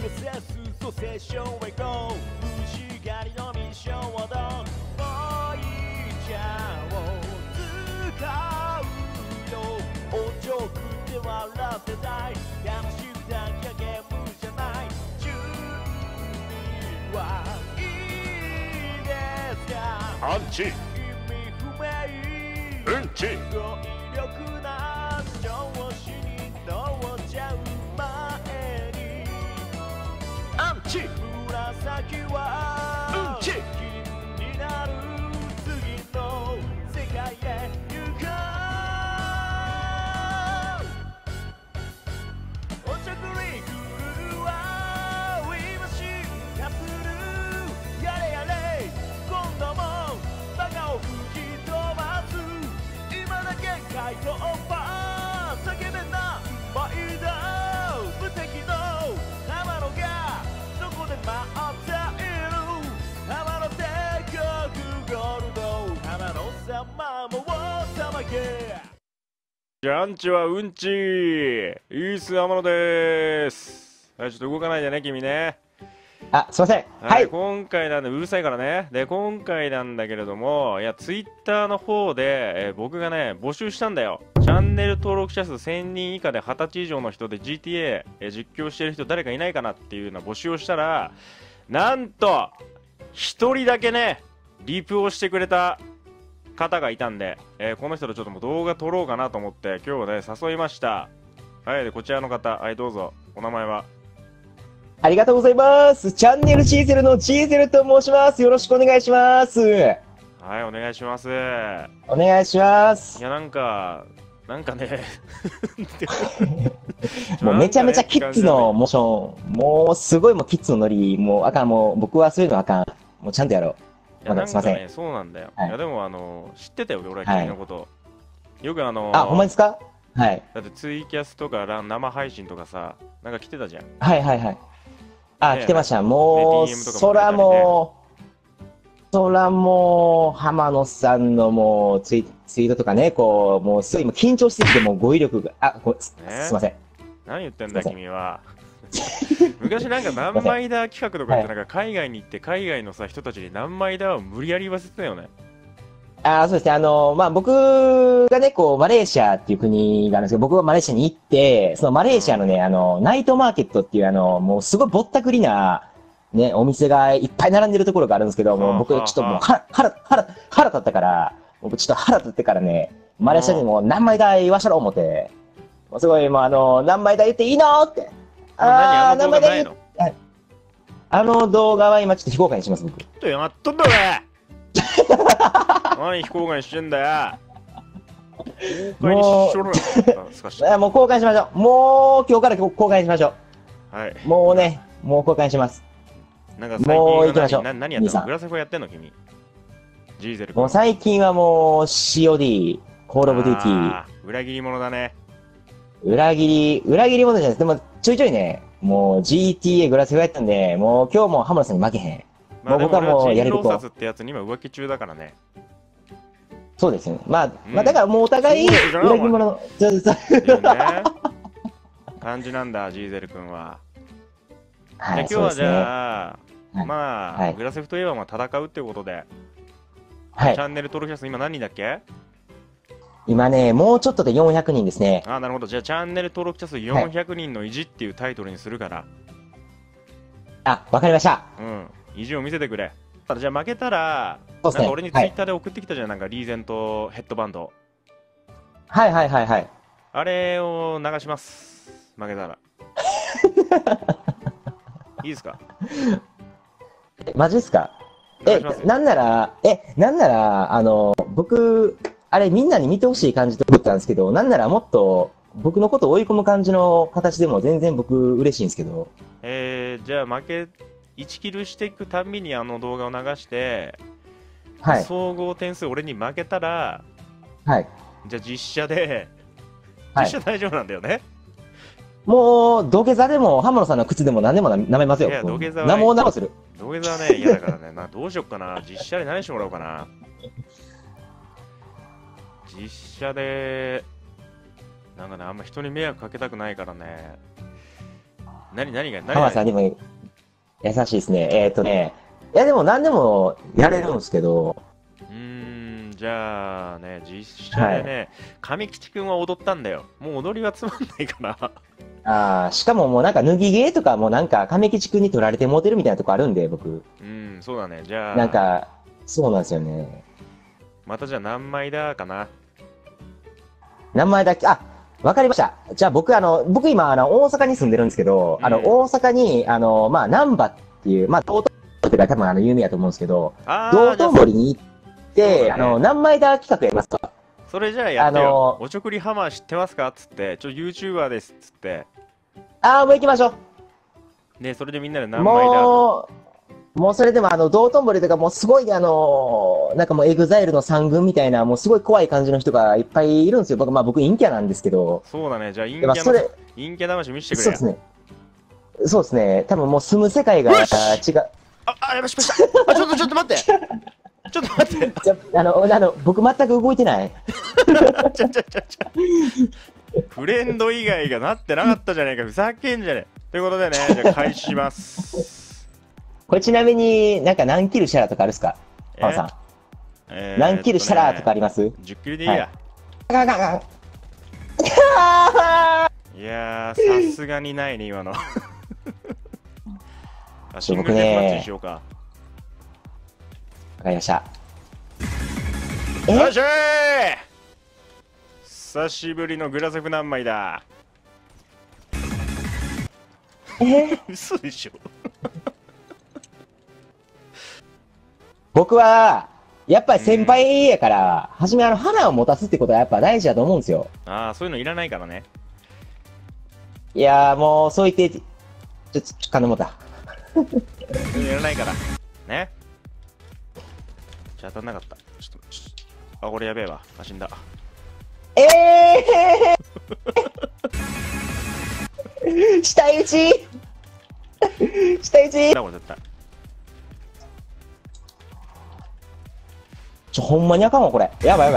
USS とセッションへゴー虫狩りのミッションをどんボイジャーを使うよおちょくって笑ってたい楽しくだけゲームじゃない準備はいいですかアンチ意味不明うんち語彙力な上司に乗っちゃう前にアンチ紫はうんち気になる次の世界へ行こうおちょくり来るわ今進化するやれやれ今度もバカを吹き飛ばす今だけ解答パー叫べな毎度無敵の浜野がどこで待っている浜野帝国ゴールド浜野様も騒げじゃあアンチはうんちイース天野です。はい、ちょっと動かないでね、君ね。 あ、すいません。 は、 はいい。 今回なんで、うるさいからね。で、今回なんだけれども、いや、ツイッターの方で、僕がね、募集したんだよ。チャンネル登録者数1000人以下で20歳以上の人で GTA、実況してる人誰かいないかなっていうような募集をしたら、なんと、1人だけね、リプをしてくれた方がいたんで、この人とちょっともう動画撮ろうかなと思って今日ね誘いました。はい、でこちらの方、はい、どうぞ。お名前は？ ありがとうございます。チャンネルチーゼルのチーゼルと申します。よろしくお願いします。 はい、お願いします。 お願いしまいす。 や、なんかねもうめちゃめちゃキッズのモーション、もうすごいもうキッズのノリ、もうあかん、もう僕はそういうのあかん。もうちゃんとやろう。 いや、なんすいません。 かね、そうなんだよ。 はいいや、でも知ってたよ、俺は君のこと。よくあ、ほんまですか？はい。 だってツイキャスとか生配信とかさ、なんか来てたじゃん。 はいはいはい。あ、 ね来てました。もう、 ね DM とかもそらもう、浜野さんのもうツイートとかね、こう、もうすごいもう緊張しすぎて、もう語彙力が、すいません。 何言ってんだすいません君は。昔なんか何枚だ企画とかってなんか海外に行って海外のさ人たちに何枚だを無理やり言わせてたよね。 そうですね。まあ、僕がね、こう、マレーシアっていう国があるんですけど、僕はマレーシアに行って、そのマレーシアのね、ナイトマーケットっていうもうすごいぼったくりな、ね、お店がいっぱい並んでるところがあるんですけど、もう僕ちょっともう腹立ったから、僕ちょっと腹立ってからね、マレーシアにもう何枚だ言わしたろ思って、もうすごいもう何枚だ言っていいのって。 何動画ないの？ あの動画は今ちょっと非公開にします、僕。 ちょっとやっとんだ俺何非公開してんだよ。公開にしろよ。 もう公開しましょう。もう今日から公開しましょう。はい。 もうね、もう公開します。 なんか最近もう行きましょう。 何やってんの？グラセフォやってんの君？ジーゼル君。 もう最近はもう COD、コールオブデューティー。 裏切り者だね。 裏切り者じゃないです。でもちょいちょいね、もう GTA グラセフォやったんで、もう今日も浜田さんに負けへん。もう僕はもうやれる人狼殺ってやつに今浮気中だからね。 そうですね。まあだからもうお互い裏切り者の、 感じなんだ、ジーゼル君は。 はい、 今日はじゃあ、 まあ、グラセフといえば戦うってことで、 はい、 チャンネル登録者数今何人だっけ？ 今ね、もうちょっとで400人ですね。 なるほど。じゃあチャンネル登録者数400人の意地っていうタイトルにするから。 わかりました。 意地を見せてくれ。じゃあ負けたら、なんか俺にツイッターで送ってきたじゃん、なんかリーゼントヘッドバンド。 はい。 あれを流します。負けたら。いいですか？ マジですか？なんなら、僕、あれみんなに見てほしい感じで思ったんですけど、なんならもっと僕のことを追い込む感じの形でも全然僕嬉しいんですけど。 じゃあ1キルしていくたんびにあの動画を流して、 はい、 総合点数俺に負けたら、 はい、 じゃあ実写大丈夫なんだよね。 もう土下座でも浜野さんの靴でも何でも舐めますよ。 いや土下座は何も直する。 土下座はね嫌だからね。どうしよっかな。実写で何してもらおうかな。実写でなんかね、あんま人に迷惑かけたくないからね。 浜田さんでも優しいですね。いやでも何でもやれるんですけど、 じゃあね、実写でね、亀吉くんは踊ったんだよ。もう踊りはつまんないかな。 しかももうなんか脱ぎ芸とかもなんか亀吉くんに取られてモテるみたいなとこあるんで、僕。 そうだね。じゃあ、 なんか、そうなんですよね。 またじゃあ何枚だかな。 名前だけ、わかりました。じゃあ僕今大阪に住んでるんですけど、大阪に、まあ、難波っていう、まあ、道頓堀が多分有名やと思うんですけど、道頓堀に行って、何枚だ企画やりますか？ それじゃあやってよ。おちょくりハマー知ってますかっつって、YouTuber ですっつって。 もう行きましょう。 ね、それでみんなで何枚だもうそれでも道頓堀とかもうすごいなんかもうエグザイルの三軍みたいな、もうすごい怖い感じの人がいっぱいいるんですよ。僕陰キャなんですけど。 そうだね。じゃあ陰キャ魂見せてくれ。 そうですね。そうですね。多分もう住む世界が違う。 やばしました。ちょっと待って。ちょっと待って。 僕全く動いてない。 フレンド以外がなってなかったじゃねえか。ふざけんじゃねえ。ということでね、じゃあ開始します。 これちなみになんか何キルしたらとかあるっすか？浜さん。何キルしたらとかあります？ 10 キルでいいや。いやー、さすがにないね、今の。シングルデスマッチにしようか。 わかりました。 よっしゃー！久しぶりのグラセフ何枚だ。嘘でしょ。 僕はやっぱり先輩やから、初め花を持たすってことはやっぱ大事だと思うんですよ。 そういうのいらないからね。 いやーもうそう言って、金持った。 そういうのいらないから。ね。当たんなかった。これやべえわ。死んだ。 下打ち下打ちこれ絶対。 ほんまにあかんわ、これ。やばい。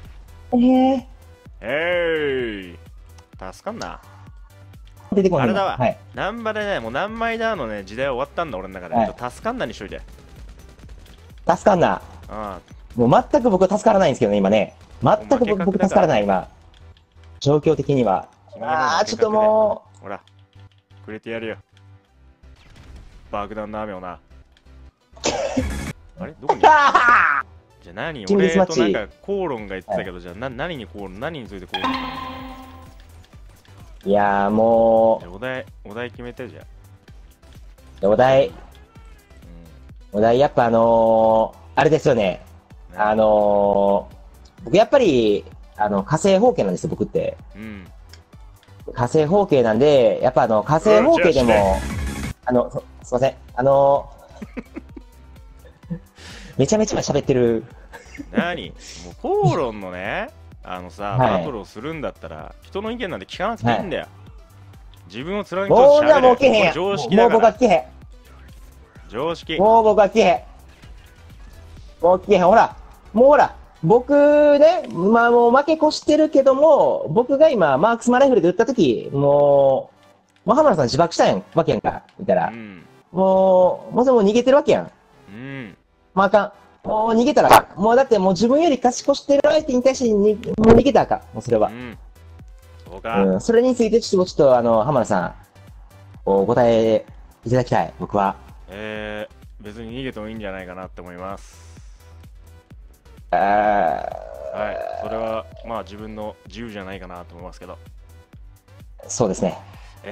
助かんな。 出てこない。 あれだわ。難波でね、もう何枚だのね、時代終わったんだ、俺の中で。助かんなにしといて。 助かんな。もう全く僕助からないんですけどね、今ね。全く僕助からない、今。状況的には。ちょっともう。ほら、くれてやるよ。爆弾の雨をな。あれどこにじゃあ何俺となんか口論が言ってたけど、じゃあ何について口論？ いやーもう。お題決めてじゃあ。お題やっぱあれですよね。僕やっぱり、火星方形なんですよ、僕って。火星方形なんで、やっぱ火星方形でも、すいません。めちゃめちゃ喋ってる。 何もう口論のね、バトルをするんだったら、人の意見なんて聞かなくていいんだよ。自分を貫き通して喋れ。 もうけへん。 常識だから。 もう僕は聞けへん。 常識。 もう僕は聞けへん。もう聞けへん。ほら。僕ね、まあもう負け越してるけども、僕が今、マークスマライフルで撃ったとき、もう浜田さん自爆したわけやんか。見たら。もう逃げてるわけやん。まああかん。もう逃げたらあかん。もうだってもう自分より勝ち越してる相手に対してもう逃げたらあかん。もうそれは。 そうか。 それについてちょっと浜田さん、お答えいただきたい。僕は。 別に逃げてもいいんじゃないかなって思います。それはまあ自分の自由じゃないかなと思いますけど。 そうですね。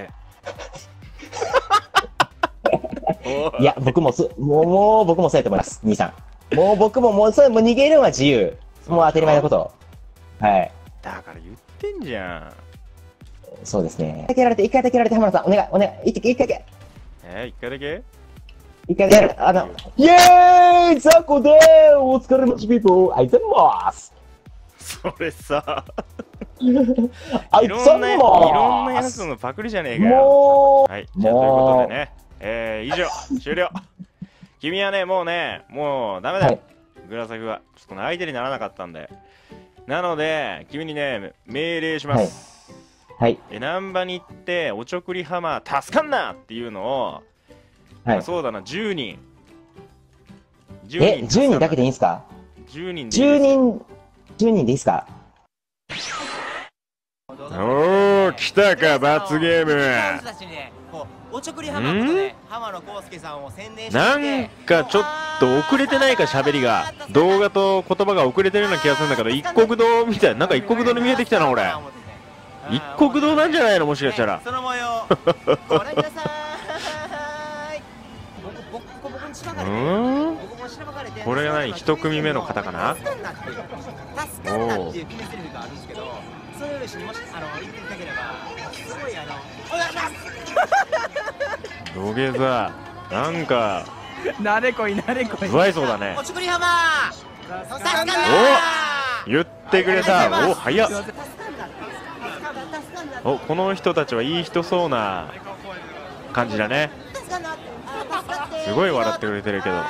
いや、僕ももう僕もそうやと思います、兄さん。もう僕ももう逃げるのは自由。もう当たり前のこと。はい。 だから言ってんじゃん。 そうですね。一回だけやられて、浜田さん、お願い、一回だけ。 一回だけイエーイザコでーお疲れのちピーポーあいつますそれさいろんなやつのパクリじゃねえかよ。はい、じゃあということでね、以上、終了。君はね、もうダメだよ。グラサフは。ちょっと相手にならなかったんで。なので、君にね、命令します。 はい。 難波に行っておちょくりハマー助かんなっていうのを、 はい。 そうだな、10人。 10人だけでいいんすか？ 10人でいいです。 10人、10人でいいっすか？ おー、来たか、罰ゲーム。 おちょくりハマーで浜野康介さんを宣伝してなんかちょっと遅れてないか、喋りが。動画と言葉が遅れてるような気がするんだけど、一国堂みたいな、なんか一国堂に見えてきたな、俺。一国堂なんじゃないの、もしかしたら。 その模様ご覧ください。僕にしばかれて、僕もしばかれて、 これが何、一組目の方かな。 助かんなっていう決め台詞があるんですけど、それよりもし言っていただければすごいお願いします。 土下座、なんか慣れこい慣れこい。 不愛想だね。 おちょくりハマー助かんなお、言ってくれた。お、早っ。お、この人たちはいい人そうな感じだね。すごい笑ってくれてるけど、ま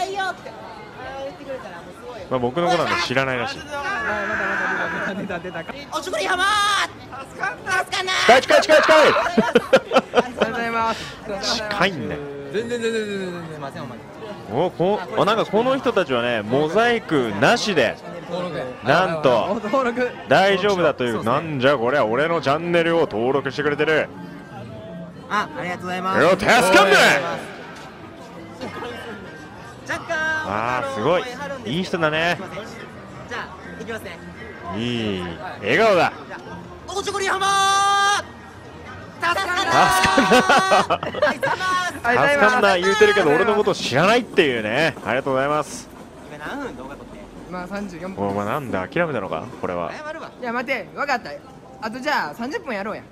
あ僕のことなんて知らないらしい。 おちょくりハマー助かんな近い近い近い近い。 ありがとうございます。 近いんだよ。 全然すいませんお前。 なんかこの人たちはね、モザイクなしでなんと大丈夫だという。なんじゃこれは、俺のチャンネルを登録してくれてる。 ありがとうございます。 よ、助かんね。 若干すごいいい人だね。 じゃあ行きますね。 いい笑顔だ。 おちょくりハマー助かんな助かんな言うてるけど、俺のこと知らないっていうね。ありがとうございます。 今何分動画撮ってまあ34 お分。 前なんだ、諦めたのかこれは。 謝るわ。 いや待て、分かった。あとじゃあ30分やろうや。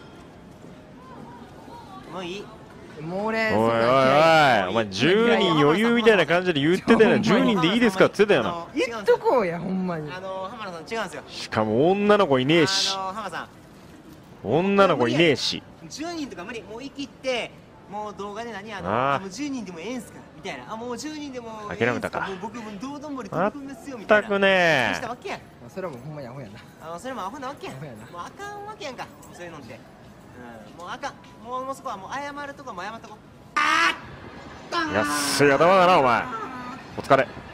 もういい。 もう俺おいおいおい、お前10人余裕みたいな感じで言ってたよな。10人でいいですかって言ってたよな。 言っとこうやほんまに。 浜田さん違うんですよ。 しかも女の子いねえし、 浜さん女の子いねえし。 10人とか無理。もう生きってもう動画で何もう10人でもええんすかみたいな。もう10人でもええんす諦めたか。 もう僕も道頓堀取り組みますよみたいな。 全くねしたわけやん。 それはもうほんまにアホやな。 それもアホなわけやん。もうアホやなあかんわけやんか。そういうのって。もうあかん。もうそこはもう謝るとこも謝っとこ。 安い頭だなお前。お疲れ。